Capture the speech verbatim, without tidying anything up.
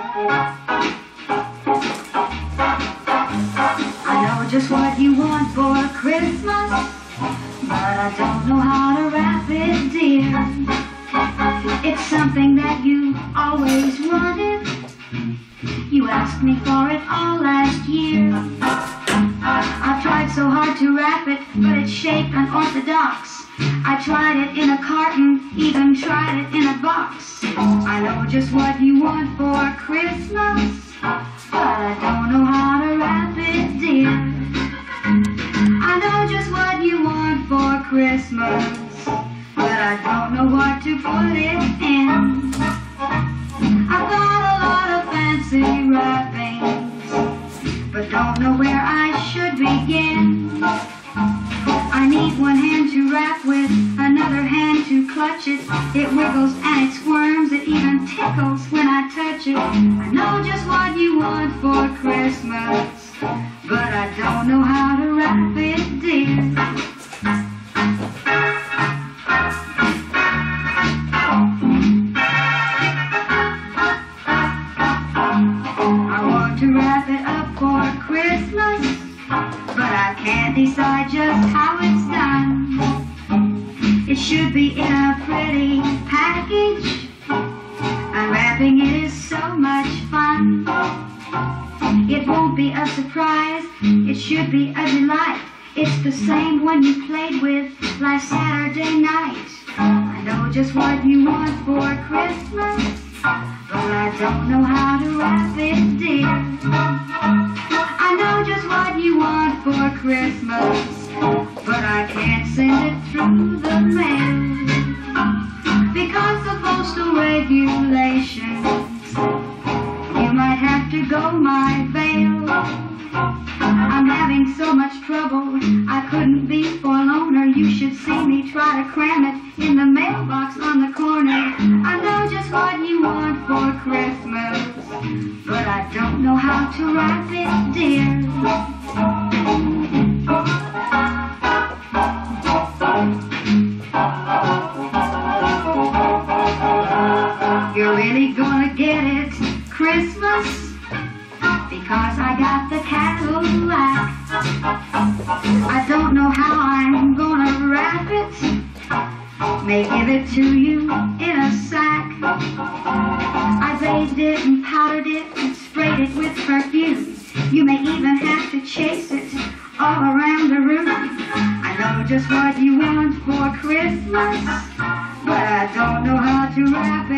Just what you want for Christmas, but I don't know how to wrap it, dear. It's something that you always wanted. You asked me for it all last year. I've tried so hard to wrap it, but it's shaped unorthodox. I tried it in a carton, even tried it in a box. I know just what you want for Christmas, but I don't know how to wrap it, dear. I know just what you want for Christmas, but I don't know what to put it in. I've got a lot of fancy wrappings, but don't know where I should begin. I need one hand to wrap with, another hand to clutch it. It wiggles and it squirms, it even tickles when I touch it. I know just what you want for Christmas, but I don't know how to wrap it, dear. I want to wrap it up for Christmas, but I can't decide just how it's done. It should be in a pretty package. Unwrapping it is so much fun. It won't be a surprise, it should be a delight. It's the same one you played with last Saturday night. I know just what you want for Christmas, but I don't know how to wrap it, dear. I know just what you want for Christmas, but I can't send it through the mail because of postal regulations. You might have to go my bail. I'm having so much trouble, I couldn't be forlorner. You should see me try to cram it in the mailbox on the corner. I know just what you want for Christmas, but I don't know how to wrap it, dear. You're really gonna get it Christmas, because I got the Cadillac. I don't know how I'm gonna wrap it. May give it to you in a sack. I bathed it and powdered it and sprayed it with perfume. You may even have to chase it all around the room. I know just what you want for Christmas, but I don't know how to wrap it.